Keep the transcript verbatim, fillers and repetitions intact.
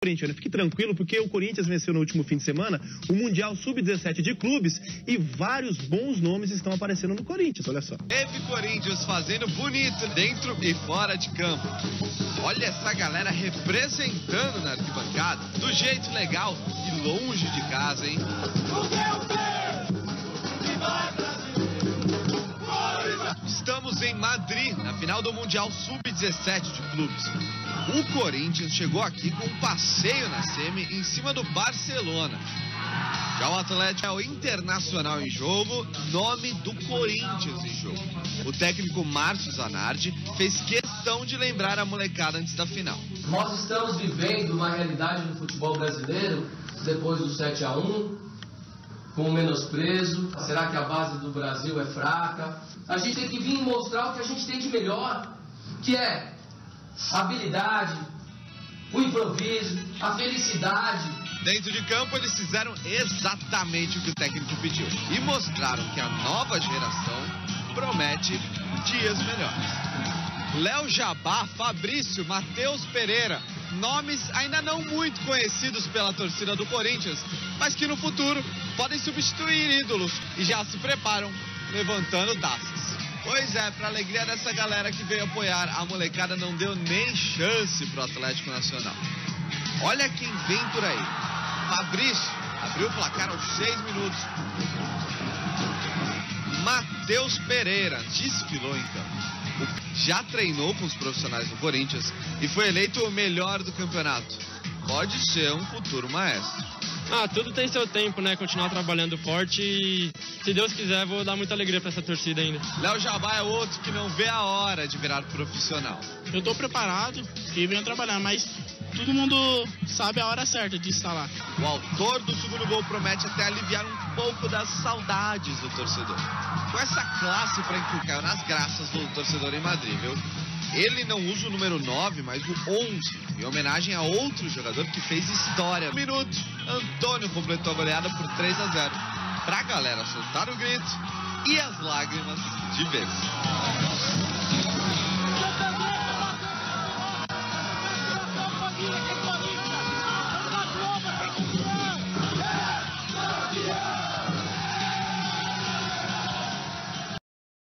Corinthians, fique tranquilo, porque o Corinthians venceu no último fim de semana o Mundial sub dezessete de clubes e vários bons nomes estão aparecendo no Corinthians, olha só. Teve Corinthians fazendo bonito dentro e fora de campo. Olha essa galera representando na arquibancada, do jeito legal e longe de casa, hein? Estamos em Madrid, na final do Mundial sub dezessete de clubes. O Corinthians chegou aqui com um passeio na semi em cima do Barcelona. Já o Atlético é o Internacional em jogo, nome do Corinthians em jogo. O técnico Márcio Zanardi fez questão de lembrar a molecada antes da final. Nós estamos vivendo uma realidade do futebol brasileiro depois do sete a um, com o menosprezo. Será que a base do Brasil é fraca? A gente tem que vir mostrar o que a gente tem de melhor, que é a habilidade, o improviso, a felicidade. Dentro de campo eles fizeram exatamente o que o técnico pediu e mostraram que a nova geração promete dias melhores. Léo Jabá, Fabrício, Matheus Pereira, nomes ainda não muito conhecidos pela torcida do Corinthians, mas que no futuro podem substituir ídolos e já se preparam levantando taças. Pois é, para alegria dessa galera que veio apoiar, a molecada não deu nem chance pro Atlético Nacional. Olha quem vem por aí. Fabrício abriu o placar aos seis minutos. Matheus Pereira desfilou em campo. Já treinou com os profissionais do Corinthians e foi eleito o melhor do campeonato. Pode ser um futuro maestro. Ah, tudo tem seu tempo, né? Continuar trabalhando forte e, se Deus quiser, vou dar muita alegria pra essa torcida ainda. Léo Jabá é outro que não vê a hora de virar profissional. Eu tô preparado e venho trabalhar, mas todo mundo sabe a hora certa de estar lá. O autor do segundo gol promete até aliviar um pouco das saudades do torcedor. Com essa classe para que caiu nas graças do torcedor em Madrid, viu? Ele não usa o número nove, mas o onze, em homenagem a outro jogador que fez história. Um minuto, Antônio completou a goleada por três a zero. Pra galera soltar o grito e as lágrimas de vez.